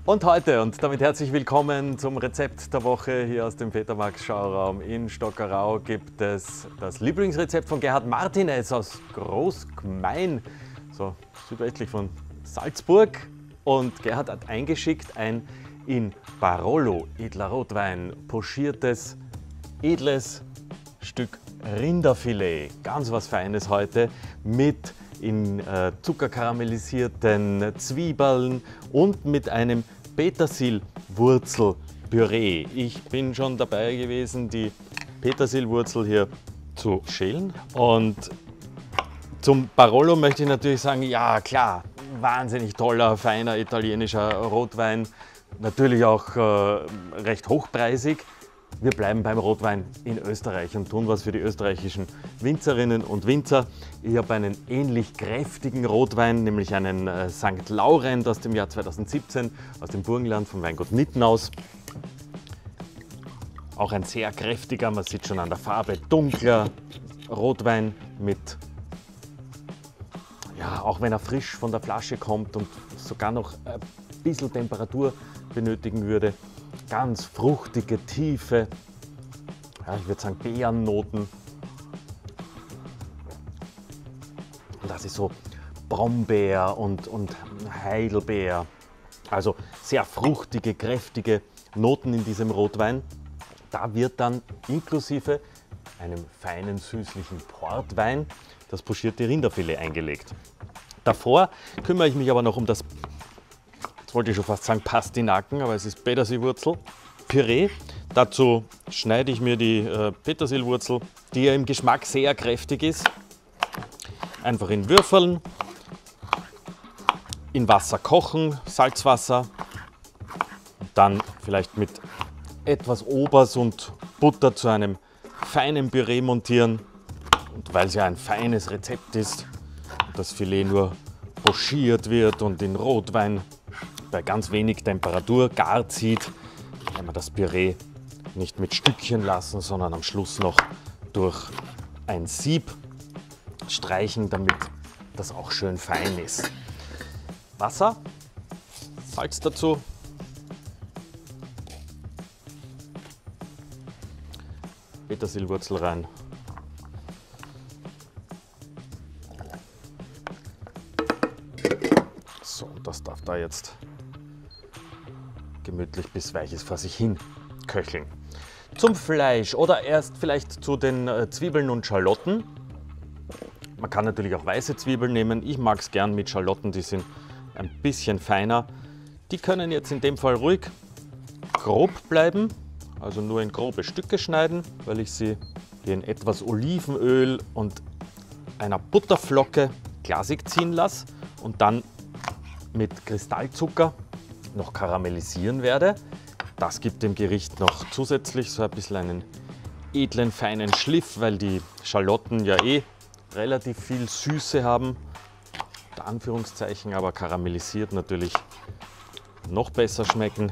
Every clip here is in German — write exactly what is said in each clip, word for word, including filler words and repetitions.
Und heute und damit herzlich willkommen zum Rezept der Woche hier aus dem Peter Max Schauraum in Stockerau gibt es das Lieblingsrezept von Gerhard Martinez aus Großgmain, so südwestlich von Salzburg. Und Gerhard hat eingeschickt ein in Barolo edler Rotwein pochiertes, edles Stück Rinderfilet. Ganz was Feines heute mit in äh, Zucker karamellisierten Zwiebeln und mit einem Petersilwurzelpüree. Ich bin schon dabei gewesen, die Petersilwurzel hier zu schälen. Und zum Barolo möchte ich natürlich sagen, ja klar, wahnsinnig toller, feiner italienischer Rotwein. Natürlich auch äh, recht hochpreisig. Wir bleiben beim Rotwein in Österreich und tun was für die österreichischen Winzerinnen und Winzer. Ich habe einen ähnlich kräftigen Rotwein, nämlich einen äh, Sankt Laurent aus dem Jahr zweitausendsiebzehn, aus dem Burgenland von Weingut Nittenhaus. Auch ein sehr kräftiger, man sieht schon an der Farbe, dunkler Rotwein mit, ja, auch wenn er frisch von der Flasche kommt und sogar noch ein bisschen Temperatur benötigen würde, ganz fruchtige, tiefe, ja, ich würde sagen Beerennoten. Und das ist so Brombeer und, und Heidelbeer. Also sehr fruchtige, kräftige Noten in diesem Rotwein. Da wird dann inklusive einem feinen, süßlichen Portwein das pochierte Rinderfilet eingelegt. Davor kümmere ich mich aber noch um das, jetzt wollte ich schon fast sagen Pastinaken, aber es ist Petersilwurzel, Püree. Dazu schneide ich mir die äh, Petersilwurzel, die ja im Geschmack sehr kräftig ist, einfach in Würfeln, in Wasser kochen, Salzwasser, dann vielleicht mit etwas Obers und Butter zu einem feinen Püree montieren. Und weil es ja ein feines Rezept ist, das Filet nur pochiert wird und in Rotwein bei ganz wenig Temperatur gar zieht, kann man das Püree nicht mit Stückchen lassen, sondern am Schluss noch durch ein Sieb streichen, damit das auch schön fein ist. Wasser, Salz dazu, Petersilwurzel rein. So, und das darf da jetzt gemütlich bis weiches vor sich hin köcheln. Zum Fleisch oder erst vielleicht zu den äh, Zwiebeln und Schalotten. Man kann natürlich auch weiße Zwiebeln nehmen. Ich mag es gern mit Schalotten, die sind ein bisschen feiner. Die können jetzt in dem Fall ruhig grob bleiben, also nur in grobe Stücke schneiden, weil ich sie hier in etwas Olivenöl und einer Butterflocke glasig ziehen lasse und dann mit Kristallzucker noch karamellisieren werde. Das gibt dem Gericht noch zusätzlich so ein bisschen einen edlen, feinen Schliff, weil die Schalotten ja eh relativ viel Süße haben, unter Anführungszeichen, aber karamellisiert natürlich noch besser schmecken.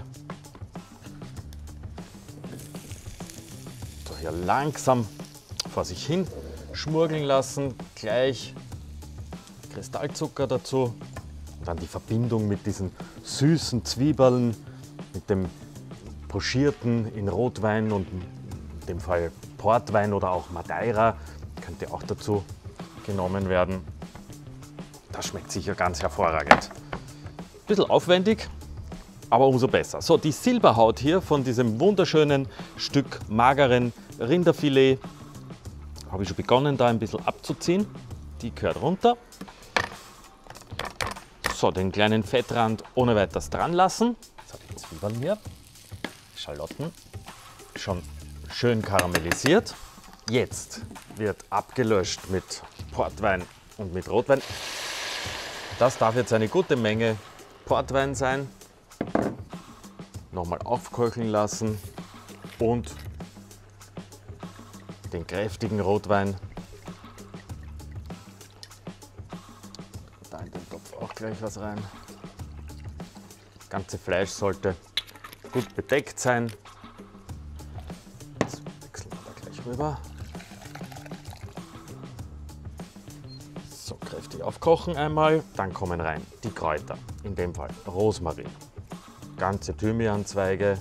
So, hier langsam vor sich hin schmurgeln lassen, gleich Kristallzucker dazu. Und dann die Verbindung mit diesen süßen Zwiebeln, mit dem pochierten in Rotwein und in dem Fall Portwein oder auch Madeira, könnte auch dazu genommen werden. Das schmeckt sicher ganz hervorragend. Ein bisschen aufwendig, aber umso besser. So, die Silberhaut hier von diesem wunderschönen Stück mageren Rinderfilet habe ich schon begonnen, da ein bisschen abzuziehen. Die gehört runter. So, den kleinen Fettrand ohne weiteres dran lassen. Jetzt habe ich die Zwiebeln hier, Schalotten, schon schön karamellisiert. Jetzt wird abgelöscht mit Portwein und mit Rotwein. Das darf jetzt eine gute Menge Portwein sein. Nochmal aufköcheln lassen und den kräftigen Rotwein. Da in den Topf auch gleich was rein. Das ganze Fleisch sollte gut bedeckt sein. Jetzt wechseln wir da gleich rüber. So, kräftig aufkochen einmal. Dann kommen rein die Kräuter. In dem Fall Rosmarin, ganze Thymianzweige,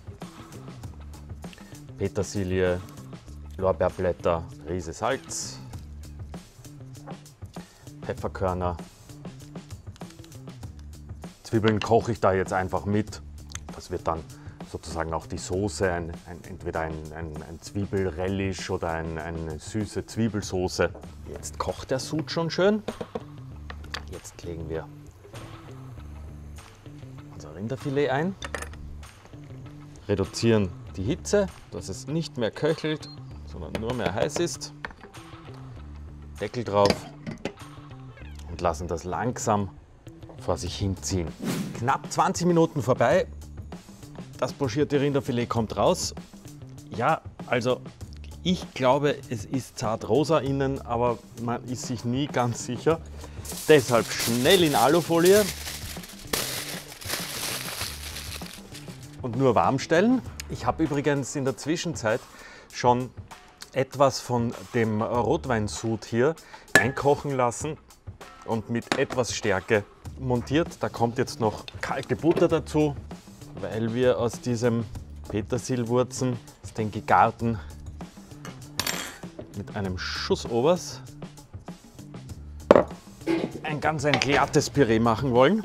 Petersilie, Lorbeerblätter, Prise Salz, Pfefferkörner. Zwiebeln koche ich da jetzt einfach mit. Das wird dann sozusagen auch die Soße, ein, ein, entweder ein, ein, ein Zwiebelrelish oder ein, eine süße Zwiebelsoße. Jetzt kocht der Sud schon schön. Jetzt legen wir unser Rinderfilet ein, reduzieren die Hitze, dass es nicht mehr köchelt, sondern nur mehr heiß ist. Deckel drauf und lassen das langsam vor sich hinziehen. Knapp zwanzig Minuten vorbei. Das pochierte Rinderfilet kommt raus. Ja, also ich glaube, es ist zart rosa innen, aber man ist sich nie ganz sicher. Deshalb schnell in Alufolie und nur warm stellen. Ich habe übrigens in der Zwischenzeit schon etwas von dem Rotweinsud hier einkochen lassen und mit etwas Stärke montiert. Da kommt jetzt noch kalte Butter dazu, weil wir aus diesem Petersilwurzen, aus den gegarten, mit einem Schuss Obers ein ganz ein glattes Püree machen wollen.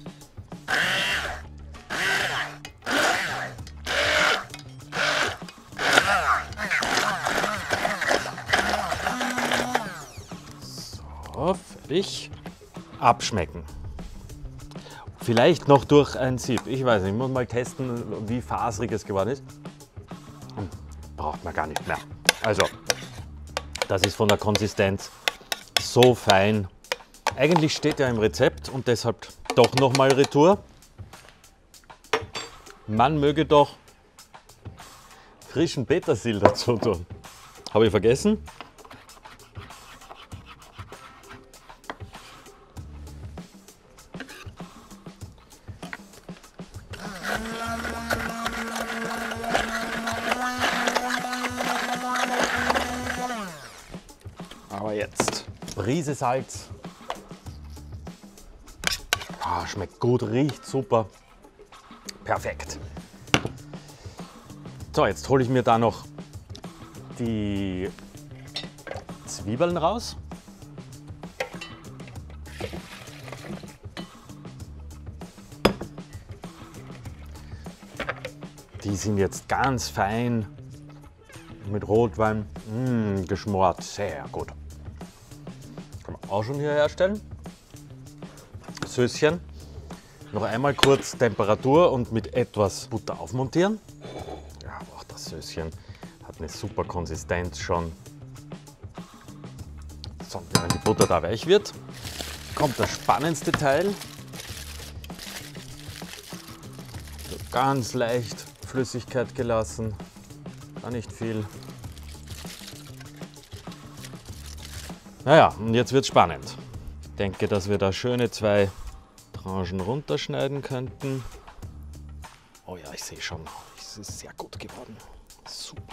So, fertig. Abschmecken. Vielleicht noch durch ein Sieb. Ich weiß nicht, ich muss mal testen, wie faserig es geworden ist. Braucht man gar nicht mehr. Also, das ist von der Konsistenz so fein. Eigentlich steht ja im Rezept und deshalb doch nochmal Retour. Man möge doch frischen Petersil dazu tun. Habe ich vergessen? Aber jetzt Prise Salz. Ah, schmeckt gut, riecht super. Perfekt. So, jetzt hole ich mir da noch die Zwiebeln raus. Die sind jetzt ganz fein mit Rotwein mmh, geschmort. Sehr gut. Kann man auch schon hier herstellen. Söschen. Noch einmal kurz Temperatur und mit etwas Butter aufmontieren. Ja, auch das Söschen hat eine super Konsistenz schon. So, wenn die Butter da weich wird, kommt das spannendste Teil. So, ganz leicht Flüssigkeit gelassen, gar nicht viel. Naja, und jetzt wird es spannend. Ich denke, dass wir da schöne zwei Tranchen runterschneiden könnten. Oh ja, ich sehe schon, es ist sehr gut geworden. Super.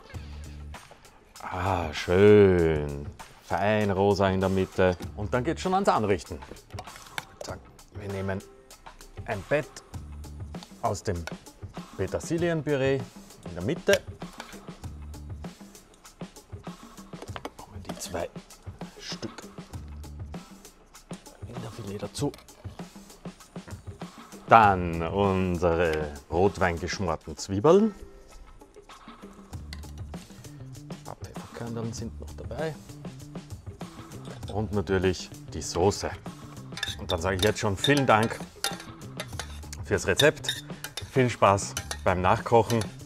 Ah, schön. Fein rosa in der Mitte. Und dann geht es schon ans Anrichten. Wir nehmen ein Bett aus dem Petersilienpüree in der Mitte. Kommen die zwei Stück Rinderfilet dazu. Dann unsere rotweingeschmorten Zwiebeln. Ein paar Pfefferkörner sind noch dabei. Und natürlich die Soße. Und dann sage ich jetzt schon vielen Dank fürs Rezept. Viel Spaß beim Nachkochen.